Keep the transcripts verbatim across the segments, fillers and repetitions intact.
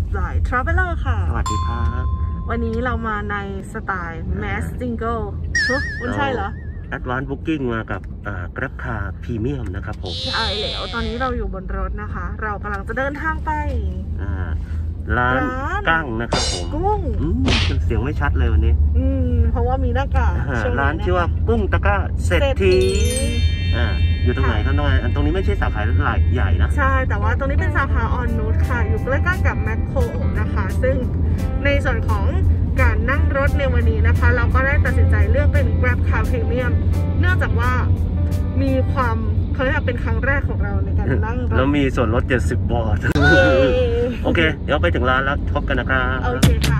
Fly Traveler ค่ะสวัสดีครับวันนี้เรามาในสไตล์ Mass Single มันใช่เหรอ Advanced Booking มากับ Grab Car Premium นะครับผมใช่แล้วตอนนี้เราอยู่บนรถนะคะเรากำลังจะเดินทางไปร้านกั้งนะครับผมกุ้งเสียงไม่ชัดเลยวันนี้อืมเพราะว่ามีหน้ากากร้านชื่อว่ากุ้งตะก้าเศรษฐีอ่าอยู่ตรงไหนครับน้องอันตรงนี้ไม่ใช่สาขาใหญ่นะใช่แต่ว่าตรงนี้เป็นสาขาออนนูตค่ะอยู่ใกล้ๆกับแมคโครนะคะซึ่งในส่วนของการนั่งรถในวันนี้นะคะเราก็ได้ตัดสินใจเลือกเป็น Grab Car Premium เนื่องจากว่ามีความเขาเรียกเป็นครั้งแรกของเราในการนั่งรถแล้วมีส่วนลดเจ็ดสิบบาทโอเคเดี๋ยวไปถึงร้านแล้วพบกันนะครับโอเคค่ะ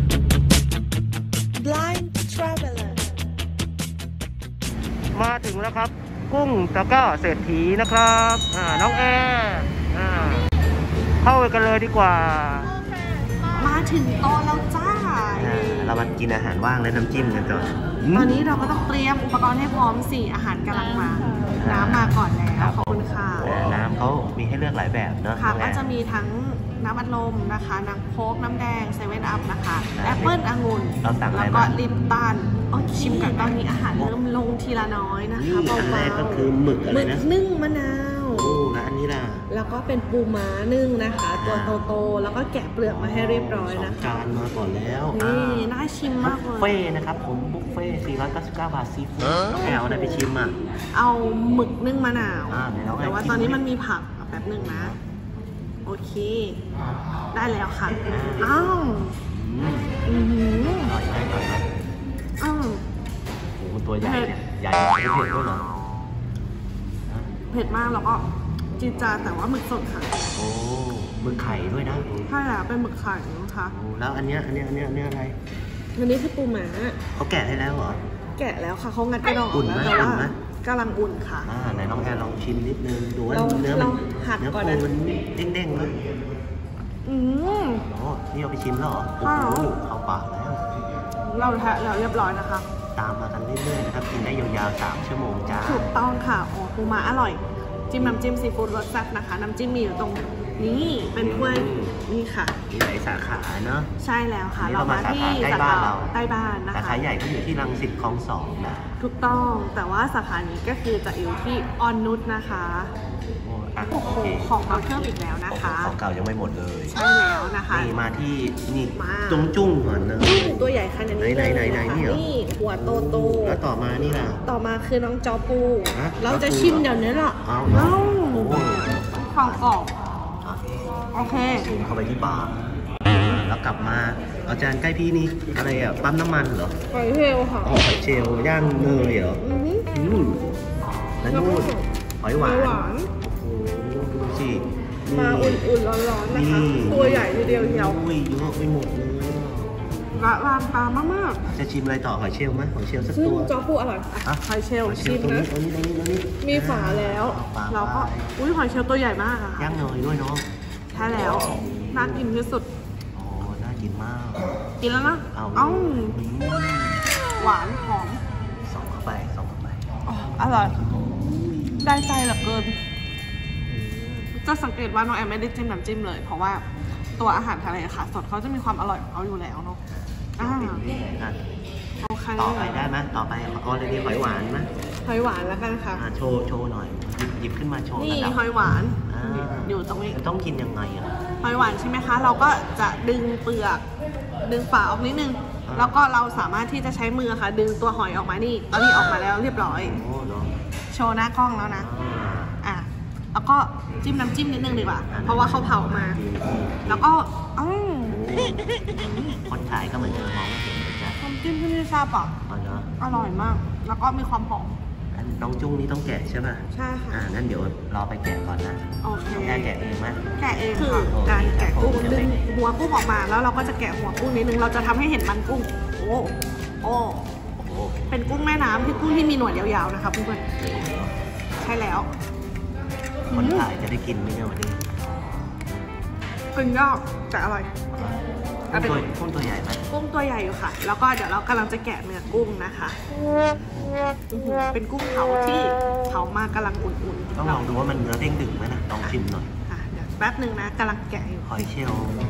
Blind Traveler มาถึงแล้วครับกุ้งตะก้าเศรษฐีนะครับอ่าน้องแอร์อ่าเข้าไปกันเลยดีกว่ามาถึงโต๊ะแล้วจ้าเรามากินอาหารว่างและน้ำจิ้มกันก่อนตอนนี้เราก็ต้องเตรียมอุปกรณ์ให้พร้อมสิอาหารกำลังมาน้ำมาก่อนแล้วขอบคุณค่ะน้ำเขามีให้เลือกหลายแบบเนอะค่ะก็จะมีทั้งน้ำอัดลมนะคะน้ำโค้กน้ำแดงเซเว่นอัพนะคะแอปเปิ้ลองุ่นแล้วก็ลิปตันชิมกันตอนนี้อาหารเริ่มลงทีละน้อยนะคะเบาๆอันแรกก็คือหมึกอะไรนะหมึกนึ่งมะนาวโอ้แล้วอันนี้ล่ะแล้วก็เป็นปูม้านึ่งนะคะตัวโตๆแล้วก็แกะเปลือกมาให้เรียบร้อยนะคะจานมาก่อนแล้วนี่น่าชิมมากเลยบุฟเฟ่นะครับผมบุฟเฟ่สี่ร้อยเก้าสิบเก้าบาทซีฟู้ดน้องแอลได้ไปชิมอ่ะเอาหมึกนึ่งมะนาวแต่ว่าตอนนี้มันมีผักแป๊บนึงนะโอเคได้แล้วค่ะอ้าวอือหืออร่อยไหมอร่อยไหมอ้าวโอ้ตัวใหญ่เนี่ยใหญ่เผ็ดด้วยเหรอเผ็ดมากแล้วก็จีจาแต่ว่าหมึกสดค่ะโอ้หมึกไข่ด้วยนะใช่ค่ะเป็นหมึกไข่นะคะแล้วอันเนี้ยอันเนี้ยอันเนี้ยอันเนี้ยอะไรอันนี้คือปูม้าเขาแกะให้แล้วเหรอแกะแล้วค่ะเขางัดกระดองออกแล้วแต่ว่ากำลังอุ่นค่ะอ่าไหนน้องแอร์ลองชิมนิดนึงดูว่าเนื้อมันเนื้อปูมันเด้งๆเลยอืมอ๋อนี่เอาไปชิมแล้วเหรอโอ้โหเข้าปากแล้วเราแทะแล้วเรียบร้อยนะคะตามมากันเรื่อยๆนะครับกินได้ยาวๆสามชั่วโมงจ้าถูกต้องค่ะโอ้ปูม้าอร่อยจิ้มน้ำจิ้มซีฟู้ดรสแซ่บนะคะน้ำจิ้มมีอยู่ตรงนี้เป็นถ้วยนี่ค่ะมีหลายสาขาเนอะใช่แล้วค่ะเรามาที่ใกล้บ้านเราใกล้บ้านนะคะสาขาใหญ่ก็อยู่ที่รังสิตคลองสองนะถูกต้องแต่ว่าสาขานี้ก็คือจะอยู่ที่ออนนุชนะคะโอ้โหของเราเพิ่มอีกแล้วนะคะของเก่ายังไม่หมดเลยใช่แล้วนะคะนี่มาที่นี่จุ้งจุ้งก่อนนะจุ้งตัวใหญ่ขนาดนี้ไหนไหนไหนนี่เหรอนี่หัวโตโตแล้วต่อมานี่ล่ะต่อมาคือน้องจอปูเราจะชิมเดี๋ยวนี้ล่ะเอ้าของกรอบโอเคชิมเข้าไปที่ปากแล้วกลับมาอาจารย์ใกล้พี่นี่อะไรอ่ะปั๊มน้ำมันเหรอหอยเชลล์ค่ะอ๋อหอยเชลล์ย่างเนยเหรออืมแล้วนู่นหอยหวานดูสิมาอุ่นๆร้อนๆนะคะตัวใหญ่ทีเดียวเดียวอุ้ยเยอะไปหมดเลยละลานตามากๆจะชิมอะไรต่อหอยเชลล์ไหมหอยเชลล์สักตัวจอปูอร่อยหอยเชลล์ชิมนะตรงนี้ตรงนี้ตรงนี้มีฝาแล้วเราก็อุ้ยหอยเชลล์ตัวใหญ่มากอะย่างเนยด้วยเนาะใช่แล้วน่ากินที่สุดโอ้น่ากินมากกินแล้วนะเอ้าหวานหอมส่องเข้าไปส่องเข้าไปอร่อยได้ใจเหลือเกินจะสังเกตว่าน้องแอมไม่ได้จิ้มน้ำจิ้มเลยเพราะว่าตัวอาหารทะเลค่ะสดเขาจะมีความอร่อยของเขาอยู่แล้วเนาะอ่าโอเคต่อไปได้ไหมต่อไปออเดอร์หอยหวานไหมหอยหวานแล้วกันค่ะโชว์โชว์หน่อยหยิบขึ้นมาโชว์นี่หอยหวานอยู่ตรงนี้ต้องกินยังไงอ่ะหอยหวานใช่ไหมคะเราก็จะดึงเปลือกดึงฝาออกนิดนึงแล้วก็เราสามารถที่จะใช้มือค่ะดึงตัวหอยออกมานี่ตอนนี้ออกมาแล้วเรียบร้อยโชว์หน้ากล้องแล้วนะอ่ะแล้วก็จิ้มน้ำจิ้มนิดนึงดีกว่าเพราะว่าเขาเผามาแล้วก็อืมคนขายก็เหมือนจะมองเห็นจ้ะน้ำจิ้มที่นี่ทราบป่ะอร่อยมากแล้วก็มีความหอมน้องจุ้งนี่ต้องแกะใช่ป่ะใช่ค่ะอ่างั้นเดี๋ยวรอไปแกะก่อนนะโอเคแกะแกะเองไหมแกะเองคือการแกะกุ้งดึงหัวกุ้งออกมาแล้วเราก็จะแกะหัวกุ้งนิดนึงเราจะทำให้เห็นมันกุ้งโอ้โอ้เป็นกุ้งแม่น้ำที่กุ้งที่มีหนวดยาวๆนะคะเพื่อนๆใช่แล้วคนขายจะได้กินไหมเนี่ยวันนี้เป็นยากแต่อร่อยกุ้งกุ้งตัวใหญ่ไหมกุ้งตัวใหญ่อยู่ค่ะแล้วก็เดี๋ยวเรากำลังจะแกะเนื้อกุ้งนะคะเป็นกุ้งเผาที่เผามากำลังอุ่นๆต้องลองดูว่ามันเนื้อเด้งดึงไหมนะลองชิมหน่อยเดี๋ยวแป๊บหนึ่งนะกำลังแกะอยู่หอยเชลล์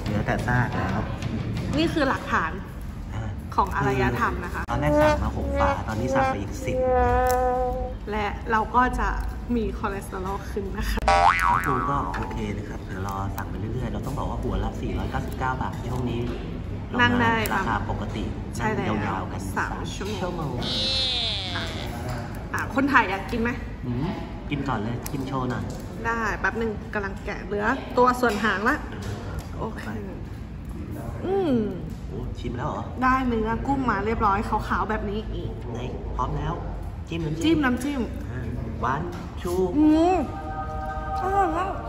เหลือแต่ซากแล้วนี่คือหลักฐานของอารยธรรมนะคะตอนแรกสั่งมาหกฝาตอนนี้สั่งไปอีกสิบและเราก็จะมีคอเลสเตอรอลขึ้นนะคะแล้วคุณก็โอเคนะครับเดี๋ยวรอสั่งไปเรื่อยๆเราต้องบอกว่าหัวละสี่ร้อยเก้าสิบเก้าบาทช่วงนี้นั่งได้ราคาปกติใช่แล้วยาวๆกันสามชั่วโมงอ่ะคนถ่ายอยากกินไหมกินก่อนเลยกินโชว์หน่อยได้แป๊บหนึ่งกำลังแกะเหลือตัวส่วนหางละโอเคอืมโอ้ชิมแล้วเหรอได้เนื้อกุ้งมาเรียบร้อยขาวๆแบบนี้อีกไหนพร้อมแล้วจิ้มน้ำจิ้มน้ำจิ้มหวานชูอืมอร่อยมาก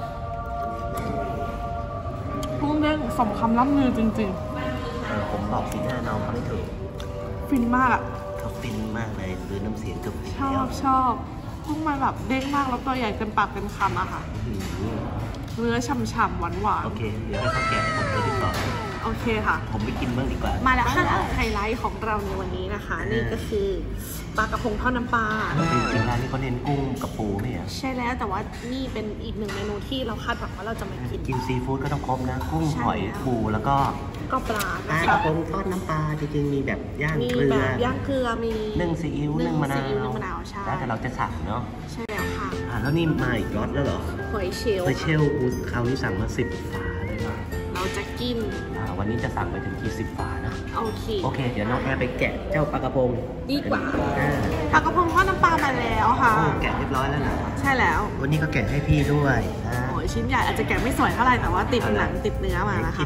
กุ้งเด้งสมคำล่ำลือจริงๆเออผมบอกสีหน้าน้องเขาไม่ถูกฟินมากอ่ะเขาฟินมากเลยหรือน้ำเสียงก็ฟินชอบชอบกุ้งมันแบบเด้งมากแล้วตัวใหญ่เต็มปากเต็มคำอะค่ะเนื้อฉ่ำๆหวานๆโอเคเดี๋ยวให้เขาแกะผมจะดีกว่าโอเคค่ะผมไปกินบ้างดีกว่ามาแล้วค่ะไฮไลท์ของเราในวันนี้นะคะนี่ก็คือปลากระพงทอดน้ำปลาจริงๆร้านนี้เขาเน้นกุ้งกับปูไม่เหรอใช่แล้วแต่ว่านี่เป็นอีกหนึ่งเมนูที่เราคาดหวังว่าเราจะมากินกินซีฟู้ดก็ต้องครบนะกุ้งหอยปูแล้วก็ก็ปลาปลากระพงทอดน้ำปลาจริงๆมีแบบย่างเกลือมีแบบย่างเกลือมีนึ่งซีอิ๊วนึ่งมะนาวนึ่งมะนาวใช่แล้วแต่เราจะสั่งเนาะใช่แล้วค่ะอ่าแล้วนี่มาอีกรสแล้วเหรอหอยเชลล์หอยเชลล์คราวนี้สั่งมาสิบฝาเลยนะเราจะกินอ่าวันนี้จะสั่งไปถึงกี่สิบฝานะโอเคโอเคเดี๋ยวน้องแอร์ไปแกะเจ้าปลากระพงดีกว่าปลากระพงทอดน้ำปลามาแล้วค่ะแกะเรียบร้อยแล้วนะใช่แล้ววันนี้ก็แกะให้พี่ด้วยโอ้ยชิ้นใหญ่อาจจะแกะไม่สวยเท่าไหร่แต่ว่าติดหนังติดเนื้อมานะคะ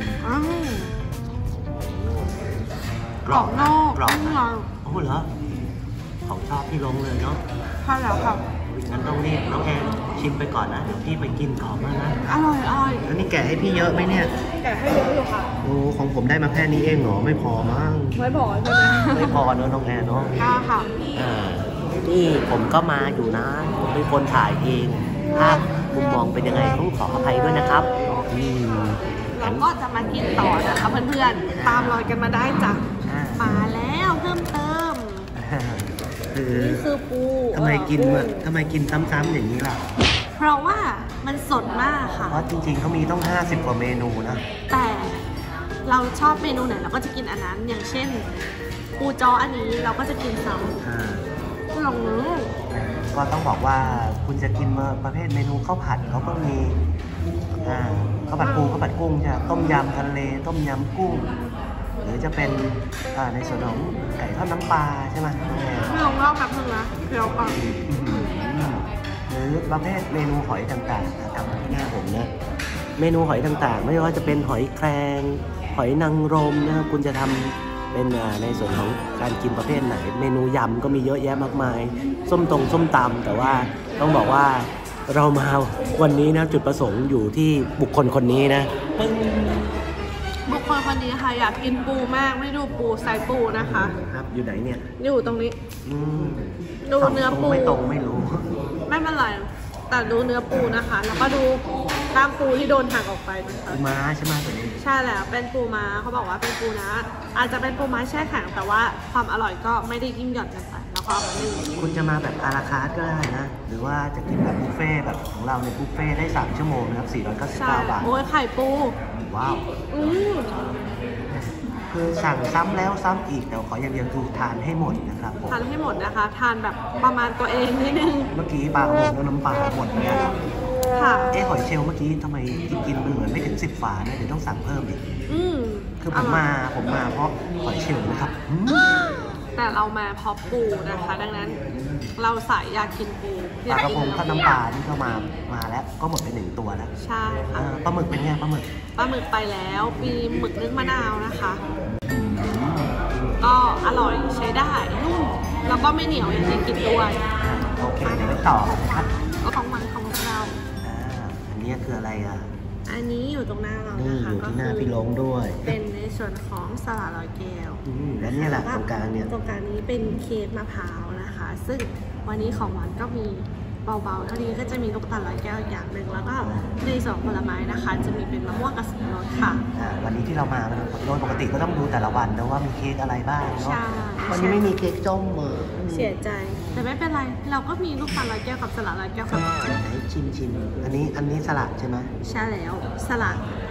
กรอบนอกกรอบโอ้เหรอของชอบที่ลงเลยเนาะใช่แล้วค่ะงั้นต้องรีบน้องแอนชิมไปก่อนนะเดี๋ยวพี่ไปกินก่อนนะอร่อยอร่อยแล้วนี่แกะให้พี่เยอะไหมเนี่ยแกะให้เยอะอยู่ค่ะโอ้ของผมได้มาแค่นี้เองเหรอไม่พอมั้งไม่พอใช่ไหมไม่พอเนอะน้องแอนเนาะค่ะอ่านี่ผมก็มาอยู่นะผมเป็นคนถ่ายเองภาพมุมมองเป็นยังไงต้องขออภัยด้วยนะครับอืมเราก็จะมากินต่อนะคะเพื่อนๆตามรอยกันมาได้จ้ะมาแล้วเพิ่มเติมคือนี่คือปูทำไมกินทำไมกินซ้ำๆอย่างนี้ล่ะเพราะว่ามันสดมากค่ะเพราะจริงๆเขามีต้องห้าสิบกว่าเมนูนะแต่เราชอบเมนูไหนเราก็จะกินอันนั้นอย่างเช่นปูจออันนี้เราก็จะกินซ้ำลองนึกก็ต้องบอกว่าคุณจะกินมาประเภทเมนูข้าวผัดเขาก็มีอ่าข้าวผัดปูข้าวผัดกุ้งใช่ต้มยำทะเลต้มยำกุ้งหรือจะเป็นในส่วนของไก่ทอดน้ำปลาใช่ไหมไม่ลองเล่าแบบนึงนะเดี๋ยวก่อนหรือประเภทเมนูหอยต่างๆทำที่หน้าผมนะเมนูหอยต่างๆไม่ว่าจะเป็นหอยแครงหอยนางรมนะคุณจะทำเป็นในส่วนของการกินประเภทไหนเมนูยำก็มีเยอะแยะมากมายส้มตรงส้มตำแต่ว่าต้องบอกว่าเรามาวันนี้นะจุดประสงค์อยู่ที่บุคคลคนนี้นะบุคคลคนนี้ค่ะอยากกินปูมากไม่ดูปูใส่ปูนะคะครับอยู่ไหนเนี่ยอยู่ตรงนี้ดูเนื้อปูไม่ตรงไม่รู้ไม่เป็นไรแต่ดูเนื้อปูนะคะแล้วก็ดูตามปูที่โดนหักออกไปนะคะปูม้าใช่ไหมตัวนี้ใช่แล้วเป็นปูม้าเขาบอกว่าเป็นปูนะอาจจะเป็นปูม้าแช่แข็งแต่ว่าความอร่อยก็ไม่ได้ยิ่งหย่อนกันไปแล้วก็นึ่งคุณจะมาแบบอาราคาร์ทก็ได้นะหรือว่าจะกินแบบบุฟเฟ่แบบของเราในบุฟเฟ่ได้สามชั่วโมงนะครับสี่ร้อยเก้าสิบเก้าบาทโอ้ยไข่ปูว้าวอืมคือสั่งซ้ำแล้วซ้ำอีกแต่ขออย่างเดียวคือทานให้หมดนะครับผมทานให้หมดนะคะทานแบบประมาณตัวเองนิดนึงเมื่อกี้ปลากระพงแล้วน้ำปลาหมดเนี่ยค่ะเอ๊ะหอยเชลล์เมื่อกี้ทำไมกินกินเหมือนไม่ถึงสิบฝาเนี่ยเดี๋ยวต้องสั่งเพิ่มอีกอืมคือผมมาผมมาเพราะหอยเชลล์นะครับแต่เรามาเพราะปูนะคะดังนั้นเราสายอยากกินปูปลากระพงทอดน้ำปลาที่เข้ามามาแล้วก็หมดไปหนึ่งตัวแล้วใช่ค่ะปลาหมึกเป็นไงปลาหมึกปลาหมึกไปแล้วมีหมึกนึ่งมะนาวนะคะก็อร่อยใช้ได้นุ่มแล้วก็ไม่เหนียวอย่างที่กินด้วยโอเคเดี๋ยวไปต่อครับก็ของมันของเราอันนี้คืออะไรอ่ะอันนี้อยู่ตรงหน้าเรานะคะอยู่ที่หน้าพี่ลงด้วยเป็นในส่วนของสลัดลอยแก้วและนี่แหละตรงกลางเนี่ยตรงกลางนี้เป็นเค้กมะพร้าวนะคะซึ่งวันนี้ของหวานก็มีเบาๆเท่านี้ก็จะมีลูกตาลลอยแก้วอย่างหนึ่งแล้วก็ในส่วนผลไม้นะคะจะมีเป็นมะม่วงกับสับปะรดค่ะวันนี้ที่เรามาโดยปกติก็ต้องดูแต่ละวันนะว่ามีเค้กอะไรบ้างเนาะวันนี้ไม่มีเค้กส้มเออเสียใจแต่ไม่เป็นไรเราก็มีลูกตาลลอยแก้วกับสลัดลอยแก้วค่ะชิมชิมอันนี้อันนี้สลัดใช่ไหมใช่แล้วสลัด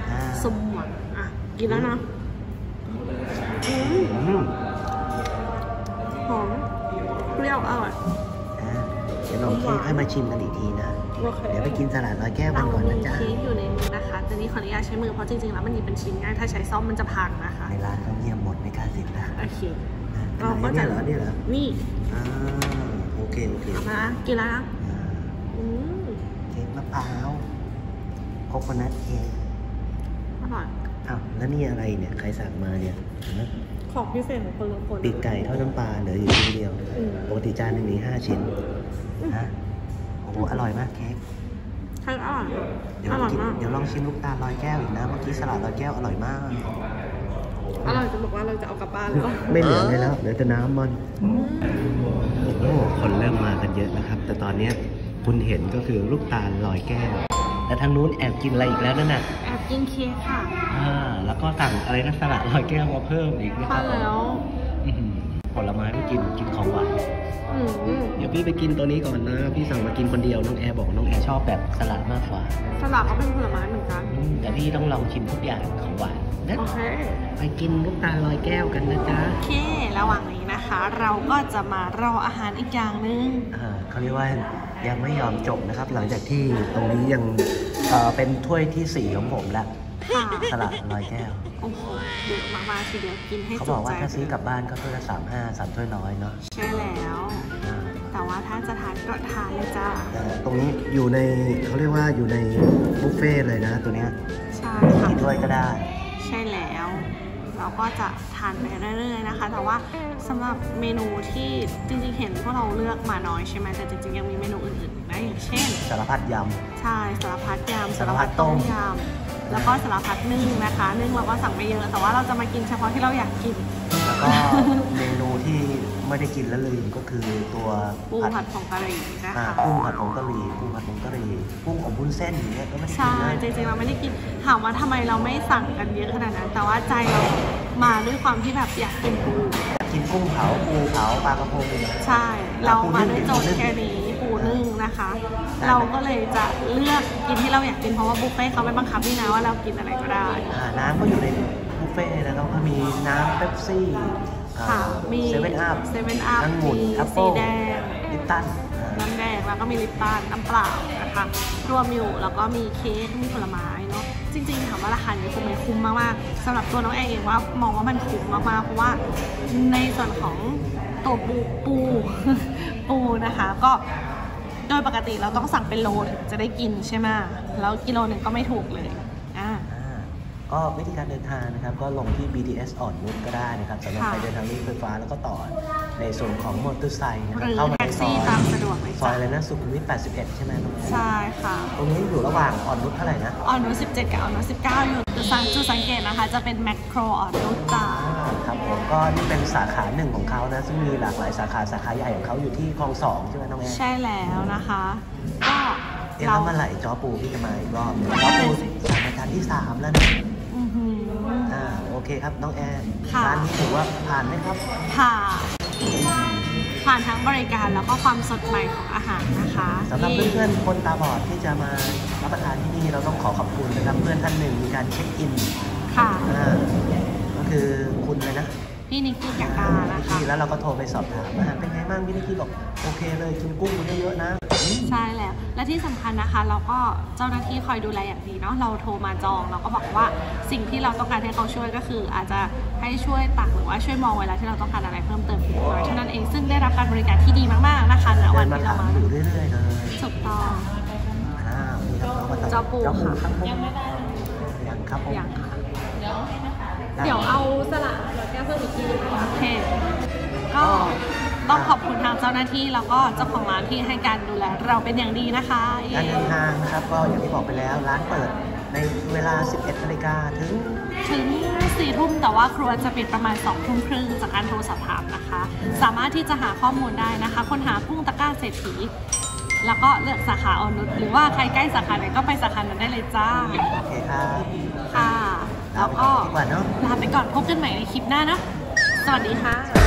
อ่าสมหวังอ่ะกินแล้วนะอืมอืมหอมเปรี้ยวอร่อยอ่าเดี๋ยวลองเค้กให้มาชิมกันอีกทีนะโอเคเดี๋ยวไปกินสลัดร้อยแก้วกัเรานก่อนมีนะจ๊ะเค้กอยู่ในมือนะคะแต่นี่ขออนุญาตใช้มือเพราะจริงๆแล้วมันหยิบเป็นชิ้นง่ายถ้าใช้ซ่อมมันจะพังนะคะในร้านเขาเงียบหมดไม่กล้าเสิงนะโอเคอ่ะเราก็อันจะนี้เหรอนี่เหรอนี่อ่าโอเคโอเคเอามากินแล้วนะอ่าอืมเค้กมะพร้าวโคโคนัทเค้กอร่อยอ้าวแล้วนี่อะไรเนี่ยใครสั่งมาเนี่ยเห็นไหมของพิเศษของคนละคนปีกไก่ทอดน้ำปลาเหลืออยู่ชิ้นเดียวอืมปกติจานหนึ่งมีห้าชิ้นฮะโอ้โหอร่อยมากเค้กใช่อร่อยเดี๋ยวอร่อยกินมากเดี๋ยวลองชิมลูกตาลลอยแก้วอีกนะเมื่อกี้สลัดลอยแก้วอร่อยมากอร่อยจะบอกว่าเราจะเอากลับบ้านหรือเปล่าไม่เหลือเลยแล้วเหลือแต่น้ำมันโอ้โหคนเริ่มมากันเยอะนะครับ แต่ตอนเนี้ยคุณเห็นก็คือลูกตาลลอยแก้วแต่ทางนู้นแอบกินอะไรอีกแล้วนั่นน่ะแอบกินเค้กค่ะอ่าแล้วก็สั่งอะไรนะสลัดลอยแก้วมาเพิ่มอีกนะคพอรับแล้วอื้อหือผลไม้ไม่กินกินของหวานอืมเดี๋ยวพี่ไปกินตัวนี้ก่อนนะ พี่สั่งมากินคนเดียวน้องแอร์บอกน้องแอร์ชอบแบบสลัดมากกว่าสลัดก็เป็นผลไม้เหมือนกันอืมแต่พี่ต้องลองชิมทุกอย่างของหวานนะโอเคไปกินลูกตาลลอยแก้วกันนะจ๊ะโอเค ระหว่างนี้นะคะ เราก็จะมารออาหารอีกอย่างหนึงอ่าเขาเรียกว่ายังไม่ยอมจบนะครับ หลังจากที่ตรงนี้ยังเอ่อเป็นถ้วยที่สี่ของผมแล้วค่ะสลัดลอยแก้วโอ้โหเดือดมากๆทีเดียวกินให้เขาจุบอกใจว่าถ้าซื้อกลับบ้านก็ถ้วยละสามห้าสามถ้วยร้อยเนาะใช่แล้วอ่าแต่ว่าถ้าจะทานก็ทานเลยจ้าแต่ตรงนี้อยู่ในเขาเรียกว่าอยู่ในบุฟเฟ่ต์เลยนะตัวเนี้ยใช่มีค่ะกี่ถ้วยก็ได้ใช่แล้ว เราก็จะทานไปเรื่อยๆนะคะ แต่ว่าสำหรับเมนูที่จริงๆเห็นพวกเราเลือกมาน้อยใช่ไหมแต่จริงๆยังมีเมนูอื่นๆอีกนะอย่างเช่นสารพัดยใช่สารพัดยำสารพัดต้มยำแล้วก็สารพัดนึ่งนะคะนึ่งเราก็สั่งไม่เยอะแต่ว่าเราจะมากินเฉพาะที่เราอยากกินำแล้วก็เมนูที่ไม่ได้กินแล้วลืมก็คือตัวปูผัดผงกะหรี่นะอ่าคะกุ้งผัดผงกะหรี่กุ้งผัดผงกะหรี่กุ้งอบวุ้นเส้นอย่างเงี้ยก็ไม่ได้กิใช่นเลยจริงๆเราไม่ได้กินถามว่าทำไมเราไม่สั่งกันเยอะขนาดนั้น แต่ว่าใจเรามาด้วยความที่แบบอยากกินปูอยากกินกุ้งเผาปูเผาปลากระพงใช่ เรามาด้วยโจทย์แค่นี้ปูนึ่งนะคะ เราก็เลยจะเลือกกินที่เราอยากกินเพราะว่าบุฟเฟ่ต์เขาไม่บังคับนี่นะว่าเรากินอะไรก็ได้อ่าน้ำก็อยู่ในบุฟเฟ่ต์นะครับก็มีน้ำเป๊ปซี่ค่ะมีเซเว่นอัพเซเว่นอัพองุ่นมีแอปสีเปิ้ลแดงลิปตันน้ำแดงแล้วก็มีลิปตันน้ำเปล่านะคะรวมอยู่แล้วก็มีเค้กมีผลไม้เนาะจริงๆถามว่าราคานี้คุ้มไหมคุ้มมากๆสำหรับตัวน้องเองเองว่ามองว่ามันคุ้มมากๆเพราะว่าในส่วนของตัวปูปู ปูนะคะ ก็โดยปกติเราต้องสั่งเป็นโลถึงจะได้กินใช่ไหมแล้วกิโลหนึ่งก็ไม่ถูกเลยอ่าอ่าก็วิธีการเดินทางนะครับก็ลงที่ บี ที เอส อ่อนนุชก็ได้นะครับสำหรับค่ะใครเดินทางด้วยรถไฟฟ้าแล้วก็ต่อในส่วนของมอเตอร์ไซค์นะหครับรือเข้ามาแท็ในกซอซี่ยตามสะดวกเลยซอยจ้ะอะไรนะสุขุมวิทแปดสิบเอ็ดใช่ไหมน้องแอร์ใช่ค่ะตรงนี้อยู่ระหว่างอ่อนนุชเท่าไหร่นะออนนุสิบเจ็ดกับออนนุสิบเก้าอยู่จุดสังจุดสังเกตนะคะ จะเป็นแมคโครออนนุจ้าอ่าครับผมก็นี่เป็นสาขาหนึ่งของเขานะซึ่งมีหลากหลายสาขาสาขาใหญ่ของเขาอยู่ที่คลองสองใช่ไหมน้องแอร์ใช่แล้วนะคะ ก็เอ๊ะเราแล้วเมื่อไหร่จอปูพี่จะมาอีกรอบหนึ่งจอปูสั่งรายการที่สามแล้วนะอื้อหืออ่าโอเคครับน้องแอร์ค่ะร้านนี้ถือว่าผ่านไหมครับผ่านผ่านทั้งบริการแล้วก็ความสดใหม่ของอาหารนะคะสำหรับเพื่อนๆคนตาบอดที่จะมารับประทานที่นี่เราต้องขอขอบคุณนะครับเพื่อนท่านหนึ่งมีการเช็คอินค่ะอ่าก็คือคุณเลยนะพี่นิกกี้กากานะคะที่แล้วเราก็โทรไปสอบถามอาหารเป็นไงบ้างพี่นิกกี้บอกโอเคเลยกินกุ้งเยอะๆนะใช่แล้ว และที่สำคัญนะคะ เราก็เจ้าหน้าที่คอยดูแลอย่างดีเนาะเราโทรมาจองเราก็บอกว่าสิ่งที่เราต้องการให้เขาช่วยก็คือ อาจจะให้ช่วยตักหรือว่าช่วยมองเวลาที่เราต้องการอะไรเพิ่มเติมอีกน้อยเท่านั้นเองซึ่งได้รับการบริการที่ดีมากๆนะคะณเดิวันนมาที่เราถามมาอยู่เรื่อยๆเลยถูกต้องอ้าวนี่ครับเรามาต่อเจ้าปูเจ้าปูค่ะครับผมยังไม่ได้ยังครับผมอย่างค่ะเดี๋ยวเดี๋ยวเอาสลัดแล้วแก้วเพิ่มอีกทีนึงโอเค ก็ต้องขอบคุณทางเจ้าหน้าที่แล้วก็เจ้าของร้านที่ให้การดูแลเราเป็นอย่างดีนะคะการเดินทางนะครับก็อย่างที่บอกไปแล้วร้านเปิดในเวลา สิบเอ็ดนาฬิกาถึงถึงสี่ทุ่มแต่ว่าครัวจะปิดประมาณสองทุ่มครึ่งจากการโทรสอบถามนะคะ สามารถที่จะหาข้อมูลได้นะคะค้นหากุ้งตะกร้าเศรษฐีแล้วก็เลือกสาขาออนุชหรือว่าใครใกล้สาขาไหนก็ไปสาขานั้นได้เลยจ้าโอเคครับค่ะ แล้วก็ลาไปก่อนดีกว่าเนอะลาไปก่อนพบกันใหม่ในคลิปหน้านะ สวัสดีค่ะ